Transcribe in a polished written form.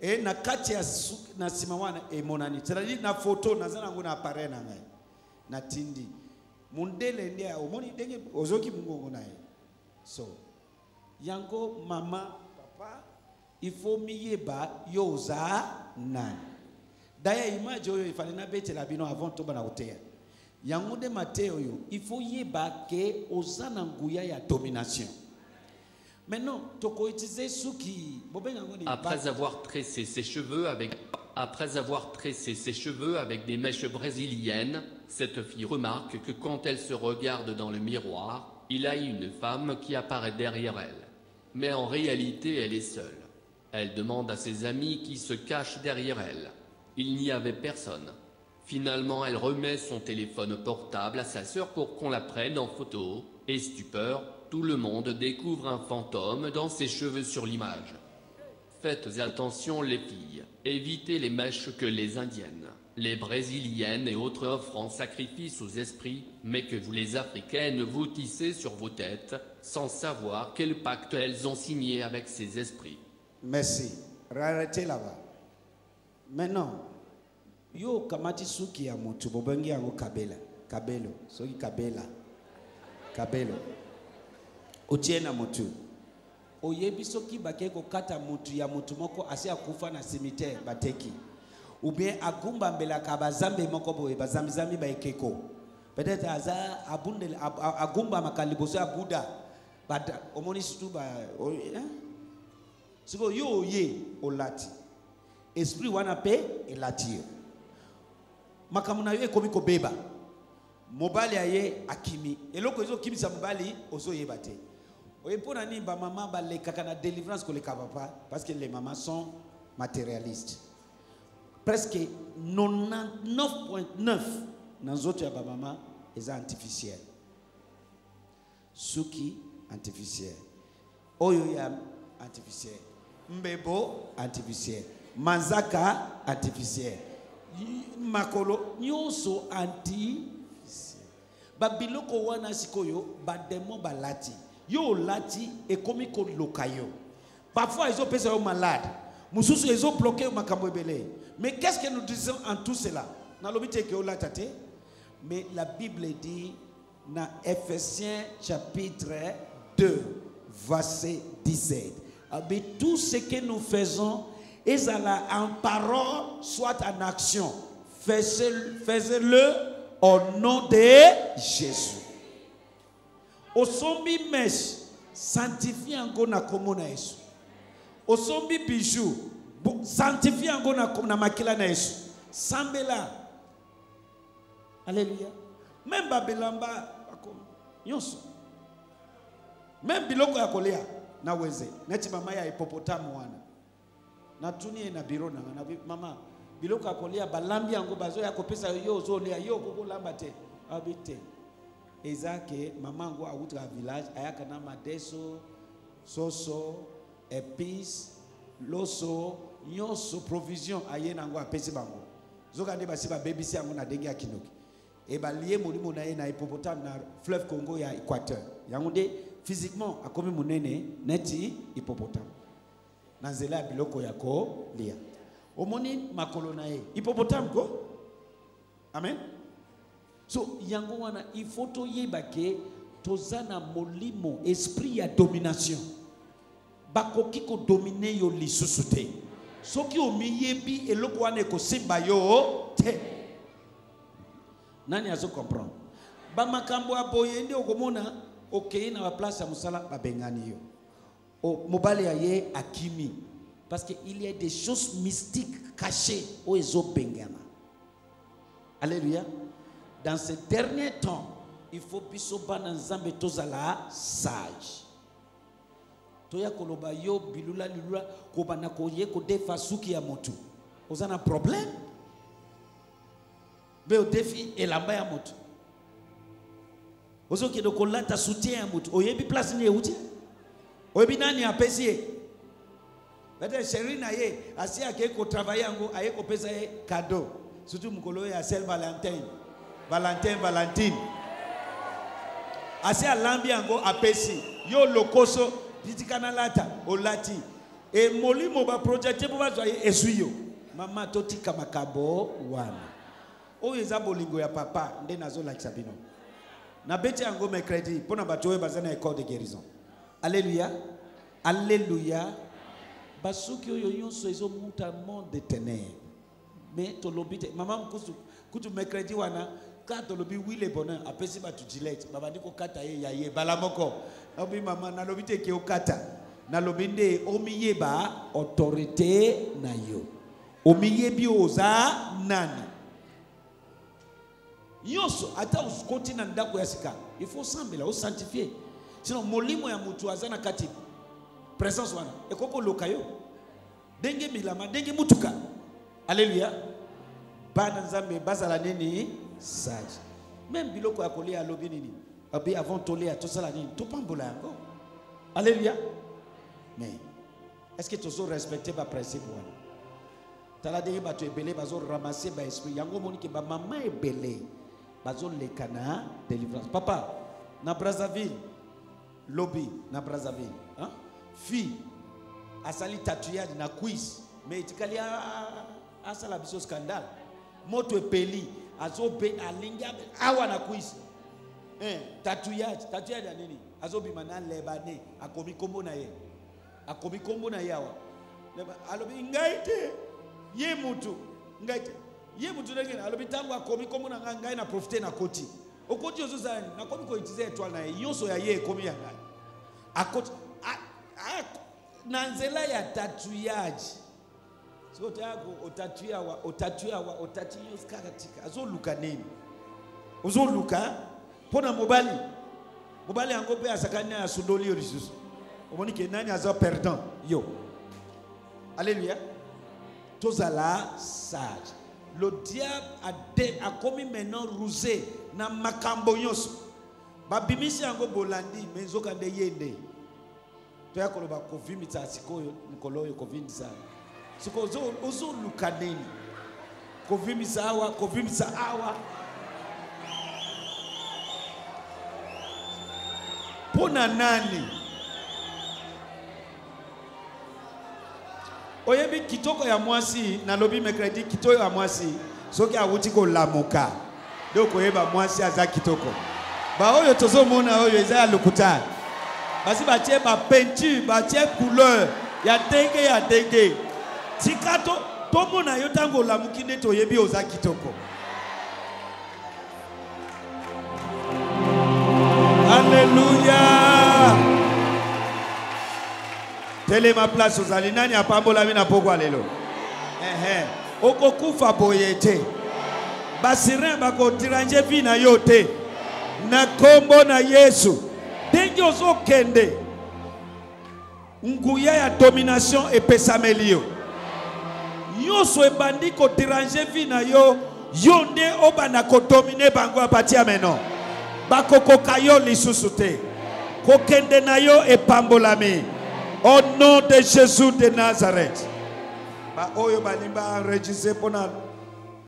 Et na kati ya na simawana monani. C'est-à-dire na photo na zana nguna apparaît na ngai. Na tindi. Mundele ndia omoni denge ozoki mungongo na ye. So yango mama papa il faut miyeba yoza nani. D'ailleurs image oyo ifale na bete la bino avant to bana oteya. Yango de Matteo yo il faut yeba ke ozana nguya ya domination. Maintenant, après avoir tressé ses cheveux avec des mèches brésiliennes, cette fille remarque que quand elle se regarde dans le miroir, il y a une femme qui apparaît derrière elle. Mais en réalité, elle est seule. Elle demande à ses amis qui se cachent derrière elle. Il n'y avait personne. Finalement, elle remet son téléphone portable à sa sœur pour qu'on la prenne en photo, et stupeur, tout le monde découvre un fantôme dans ses cheveux sur l'image. Faites attention les filles, évitez les mèches que les indiennes, les brésiliennes et autres offrent en sacrifice aux esprits, mais que vous les africaines vous tissez sur vos têtes, sans savoir quel pacte elles ont signé avec ces esprits. Merci. Arrêtez là-bas. Maintenant, yo kamati suki ya mutu bobengi yango kabelo soki kabelo otiena mutu oyebi soki bakeko kata mutu ya mutu moko asi akufa na cimetière bateki ou bien agumba mbela ka bazambe moko boye bazambi ba ekeko peut-être aza abundele agumba makaliboso ya Buddha bada omoni situ ba siko yo ye olati esprit wana pe elati makamuna yo ekomi kobeba mobali aye akimi eloko ezo kimisa mobali ozo yebate oye pona ni ba maman ba le kakana délivrance ko le papa parce que les mamans sont matérialistes presque 99.9 dans autres ba maman est artificiel suki artificiel oyo ya artificiel mbebo artificiel manzaka artificiel makolo nyonso anti babiloko wana sikoyo bademo balati yo lati ekomi ko lokayo parfois ils ont pesa yo malade mususu ils ont bloqué makambo ebele mais qu'est-ce que nous disons en tout cela na lobite ke olatate mais la Bible dit dans Ephésiens chapitre 2 verset 17 mais tout ce que nous faisons est en parole soit en action faisez-le au nom de Jésus. Osombi mesh sanctifie ngo na komona Yesu. Osombi bijou sanctifie ngo na makila na Yesu. Sambela. Alléluia. Même babelamba nyonso. Même biloko ya kolea na weze. Neti mama ya hipopotamu wana. Na tunie na biro na mama biloko akolia balambi yango bazo ya kopesa yo ozolea yo koko lamba te abite ezake mamango autra village ayaka na madeso soso épices loso nyonso provision ayena ngo apesi bango zoka nde basi ba bebisi yango na dengi ya kinoki e balie molimo na ye na hippopotame na fleuve Congo ya Équateur yango nde physiquement akomi munene neti hippopotame na nzela ya biloko yako lia omoni makolo na ye hippopotame ko amen so yango wana il faut to yeba ke tozana molimo esprit ya domination bakoki ko dominer yo lisusu te soki omiyebi eloko wana ekosimba yo te nani azo comprendre ba makambo aboye ndi okomona okei na ba place ya musala babengani yo o mobali ya ye akimi parce qu'il y a des choses mystiques cachées au Ezobengana. Alléluia. Dans ces derniers temps, il faut bisoba na nzambe tozala sage. Toya koloba yo bilula lulula kobana koye ko defa suki ya motu. Ozana problème? Be o défi elamba ya motu. Ozo ki doko lata soutien ya motu. Oyebi place ni euti? Oyebi nani apesi? Peut-être chérie na ye asi akeko travailler ngo ayeko pesa ye cadeau surtout mukolo ya Saint Valentin Valentine asi alambi ngo apesi yo lokoso pitikana lata olati Et molimo ba projecter pour va joyer esuyo. Maman totika makabo wana. O eza bolingo ya papa nde nazo la kisabino. Na beti yango mercredi pona batowe bazana école de guérison. Alléluia. Alléluia. Basuki oyo nyonso ezo muta monde de ténèbres. Mais tolobite maman kutu mercredi wana ka tolobi wile bonheur apesi batu Gillette babandi ko kata ye ya ye balamoko. Obi maman na lobite ke okata. Na lobinde omiyeba autorité na yo. Omiyebi oza nani. Yoso ata uskoti na ndako ya sika. Il faut sambela o sanctifier. Sinon molimo ya mutu azana kati présence wana ekoko lokayo. Denge milama denge mutuka. Alléluia. Bana nzambe bazala nini sage. Même biloko ya kolia alobi nini. Abi avant tolia to sala nini to pambola yango. Alléluia. Mais est-ce que tu as respecté ma principe wana? Tala de ba to ebele bazo ramasser ba esprit yango moni ke ba maman ebele bazo lekana délivrance. Papa na Brazzaville lobby na Brazzaville hein fille asali tatouage na quiz mais itikali asala biso scandale moto epeli azo be alinga awa na quiz tatouage ya nini azo bimana lebane akomi kombo na ye akomi kombo na yawa alobi ngaite ye mutu ngaite ye mutu ndenge alobi tango akomi kombo na ngai na profiter na koti okoti ozo zani na komi ko utiliser étoile na ye yonso ya ye komi ya ngai akoti na nzela ya tatouage so tako otatuya skaratika azo luka nini ozo luka pona mobali yango pe asakani ya sudoli yo lisusu omoni ke nani azo perdant yo. Alléluia. Tozala sage. Le diable a commis maintenant rusé na makambo nyonso. Babimisi yango bolandi menzoka nde yende. Toya koloba kovimisa sikoyo nikoloyo kovimisa. Siko ozo lukaneni. Kovimisa awa. Pona nani? Oyebi kitoko ya mwasi na lobi mercredi kitoko ya mwasi soki awuti ko lamuka donc oyeba mwasi aza kitoko ba oyo tozomona oyo eza ya lokuta basi batie ba peinture batie couleur ya ndenge tikato tomona yo tango lamuki nde toyebi oza kitoko. Alléluia. Tele ma place aux alinani apambola mina pokwa lelo. Okokufa boyete. Basirin bako tiranje vina yote. Na kombo na Yesu. Dengi ozo kende. Nguya ya domination epesamelio. Yoso ebandi ko tiranje vina yo. Yonde oba na ko domine bango apati ameno. Bako kokayo lisusute. Kokende na yo epambolami. Au nom de Jésus de Nazareth. Ba oyo balimba enregistré pour